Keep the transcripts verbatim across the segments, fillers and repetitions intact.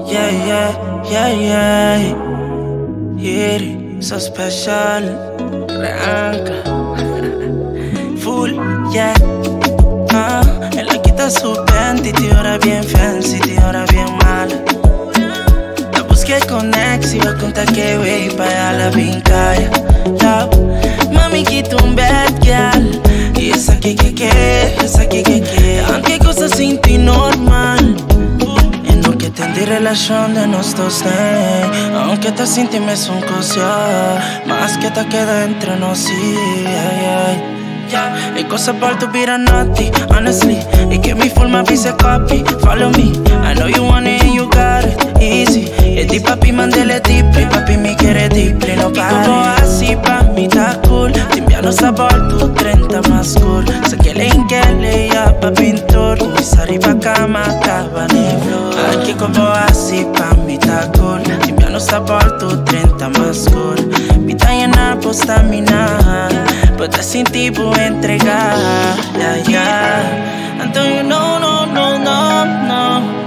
Yeah, yeah, yeah, yeah. Hiri, so special. Reanca. Full, yeah. Ah, él la quita su panty, ahora bien fancy, ahora bien mala. La busqué con ex y va a contar que wey pa' allá la vincaya. Yeah. Mami quita un bad girl. Y esa que que que, esa que que que. Aunque cosas sin ti normal. Que tendí relación de nosotros, eh. Aunque te sentimos un cosa más que te queda entre nos, sí, ay, ay. Yeah. Hay cosas por tu vida naughty, honestly. Y que mi forma dice copy, follow me. I know you want it and you got it, easy. Y ti papi mandele deeply, papi me quiere deeply, no pare. Y todo así pa' mí está cool. Te enviando sabor, tu treinta más cool. Sé que le inquele ya pa' pintor. Comisari pa' cama, cabane flor. Aquí como así pa' mí está cool. Te enviando sabor, tu treinta más cool. Vita llena, posta mina. Pues te sentí por entregar, yeah, yeah. Antonio, no, no, no, no, no.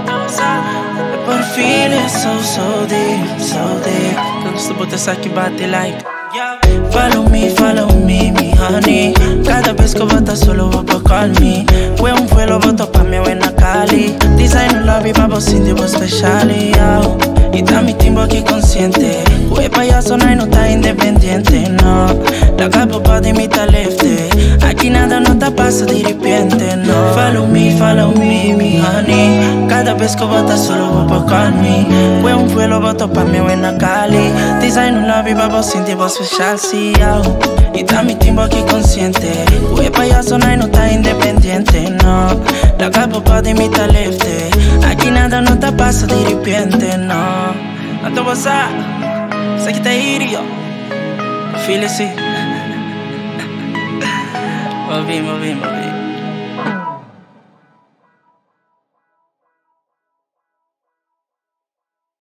Por fin es so, so deep, so deep. Que gusto botas aqui bate like. Follow me, follow me, mi honey. Cada vez que botas solo vou pra call me. Fue un vuelo, boto pa' mi buena Cali. Design un lobby, babo sin divo special, yo. Y ta mi timbo aquí consciente. Fue payaso, no, no está independiente, no. La capo pa' de mi talefte. Aquí nada no te pasa de repente, no. Follow me, follow me, mi honey. Cada vez que botas solo vou pra call me. Fue un vuelo, boto pa' mi buena Cali. Design un lobby, babo sin divo special, sí, yo. Y ta mi timbo aquí consciente. Fue payaso, no, no está independiente, no. La capo pa' de mi talefte. Aquí nada no te pasa de repente, no. Anto wasa, sa kita hiri yo. Feel it, see. Movi, movi, movi.